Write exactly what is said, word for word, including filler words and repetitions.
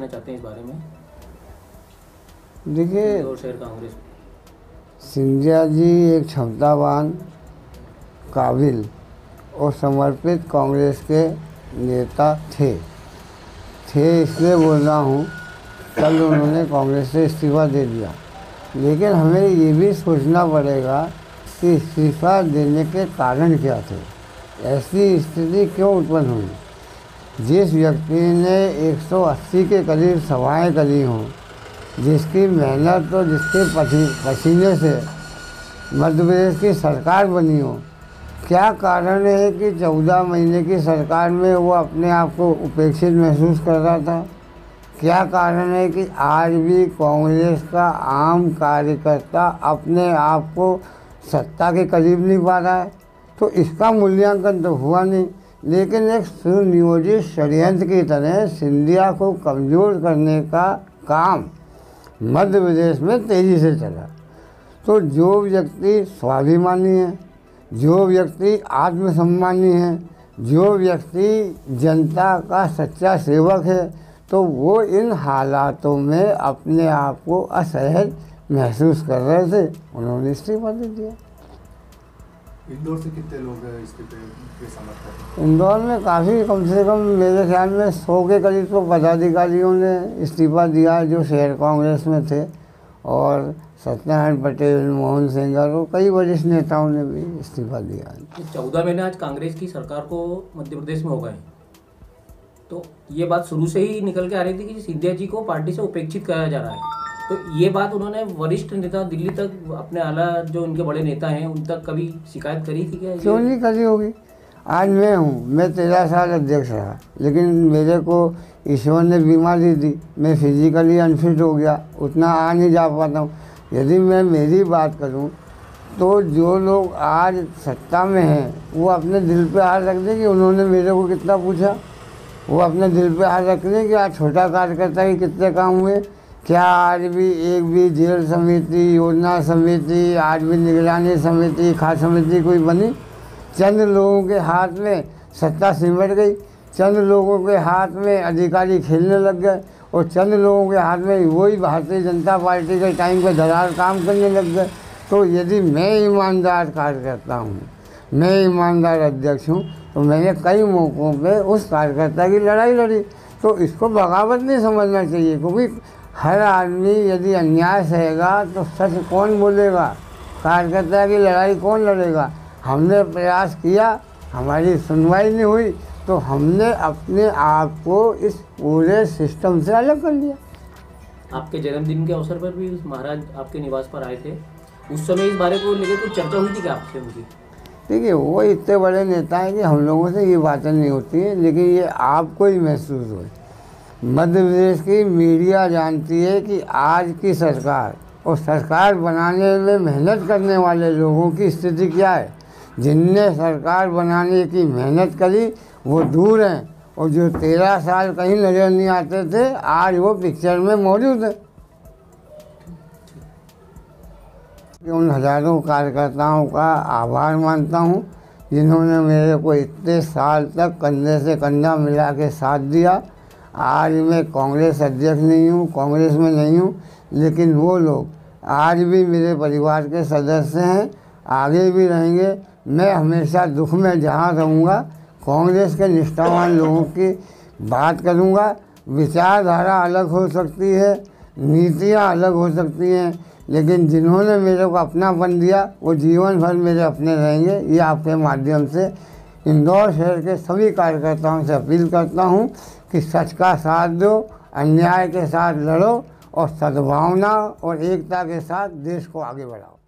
चाहते हैं इस बारे में? देखिए, इंदौर शहर कांग्रेस सिंधिया जी एक क्षमतावान, काबिल और समर्पित कांग्रेस के नेता थे थे इसलिए बोल रहा हूँ। कल उन्होंने कांग्रेस से इस्तीफा दे दिया, लेकिन हमें ये भी सोचना पड़ेगा कि इस्तीफा देने के कारण क्या थे, ऐसी स्थिति क्यों उत्पन्न हुई। जिस व्यक्ति ने एक सौ अस्सी के करीब सभाएं करी हों, जिसकी मेहनत और जिसके पसी पसीने से मध्य प्रदेश की सरकार बनी हो, क्या कारण है कि चौदह महीने की सरकार में वो अपने आप को उपेक्षित महसूस कर रहा था? क्या कारण है कि आज भी कांग्रेस का आम कार्यकर्ता अपने आप को सत्ता के करीब नहीं पा रहा है? तो इसका मूल्यांकन तो हुआ नहीं, लेकिन एक सुनियोजित षड्यंत्र की तरह सिंधिया को कमज़ोर करने का काम मध्य प्रदेश में तेज़ी से चला। तो जो व्यक्ति स्वाभिमानी है, जो व्यक्ति आत्मसम्मानी है, जो व्यक्ति जनता का सच्चा सेवक है, तो वो इन हालातों में अपने आप को असहज महसूस कर रहे थे, उन्होंने इस्तीफा दे दिया। इंदौर से कितने लोग इस्तीफे के समर्थक हैं? इंदौर में काफ़ी, कम से कम मेरे ख्याल में सौ के करीब तो पदाधिकारियों ने इस्तीफा दिया जो शहर कांग्रेस में थे, और सत्यनारायण पटेल, मोहन सिंह और कई वरिष्ठ नेताओं ने भी इस्तीफा दिया। चौदह महीने आज कांग्रेस की सरकार को मध्य प्रदेश में हो गए, तो ये बात शुरू से ही निकल के आ रही थी कि सिंधिया जी को पार्टी से उपेक्षित किया जा रहा है। तो ये बात उन्होंने वरिष्ठ नेता दिल्ली तक, अपने आला जो उनके बड़े नेता हैं उन तक कभी शिकायत करी थी क्या? क्यों नहीं करी होगी। आज मैं हूँ, मैं तेरह साल अध्यक्ष रहा, लेकिन मेरे को ईश्वर ने बीमारी दी, मैं फिजिकली अनफिट हो गया, उतना आ नहीं जा पाता हूँ। यदि मैं मेरी बात करूँ तो जो लोग आज सत्ता में हैं वो अपने दिल पे हाथ रख दें कि उन्होंने मेरे को कितना पूछा। वो अपने दिल पे हाथ रख लें कि आज छोटा कार्यकर्ता के कितने काम हुए। क्या आज भी एक भी जेल समिति, योजना समिति, आज भी निगरानी समिति, खाद्य समिति कोई बनी? चंद लोगों के हाथ में सत्ता सिमट गई, चंद लोगों के हाथ में अधिकारी खेलने लग गए, और चंद लोगों के हाथ में वही भारतीय जनता पार्टी के टाइम पे दलाल काम करने लग गए। तो यदि मैं ईमानदार कार्यकर्ता हूँ, मैं ईमानदार अध्यक्ष हूँ, तो मैंने कई मौक़ों पे उस कार्यकर्ता की लड़ाई लड़ी। तो इसको बगावत नहीं समझना चाहिए, क्योंकि हर आदमी यदि अन्याय सहेगा तो सच कौन बोलेगा, कार्यकर्ता की लड़ाई कौन लड़ेगा। हमने प्रयास किया, हमारी सुनवाई नहीं हुई, तो हमने अपने आप को इस पूरे सिस्टम से अलग कर लिया। आपके जन्मदिन के अवसर पर भी महाराज आपके निवास पर आए थे, उस समय इस बारे को लेकर कुछ चर्चा हुई थी क्या आपसे उनकी? देखिए, वो इतने बड़े नेता हैं कि हम लोगों से ये बातें नहीं होती हैं, लेकिन ये आपको ही महसूस हुई। मध्य प्रदेश की मीडिया जानती है कि आज की सरकार और सरकार बनाने में मेहनत करने वाले लोगों की स्थिति क्या है। जिनने सरकार बनाने की मेहनत करी वो दूर हैं, और जो तेरह साल कहीं नज़र नहीं आते थे आज वो पिक्चर में मौजूद है। उन हज़ारों कार्यकर्ताओं का आभार मानता हूँ जिन्होंने मेरे को इतने साल तक कंधे से कंधा मिला के साथ दिया। आज मैं कांग्रेस अध्यक्ष नहीं हूँ, कांग्रेस में नहीं हूँ, लेकिन वो लोग आज भी मेरे परिवार के सदस्य हैं, आगे भी रहेंगे। मैं हमेशा दुख में जहाँ रहूँगा कांग्रेस के निष्ठावान लोगों की बात करूँगा। विचारधारा अलग हो सकती है, नीतियाँ अलग हो सकती हैं, लेकिन जिन्होंने मेरे को अपनापन दिया वो जीवन भर मेरे अपने रहेंगे। ये आपके माध्यम से इंदौर शहर के सभी कार्यकर्ताओं से अपील करता हूँ कि सच का साथ दो, अन्याय के साथ लड़ो, और सद्भावना और एकता के साथ देश को आगे बढ़ाओ।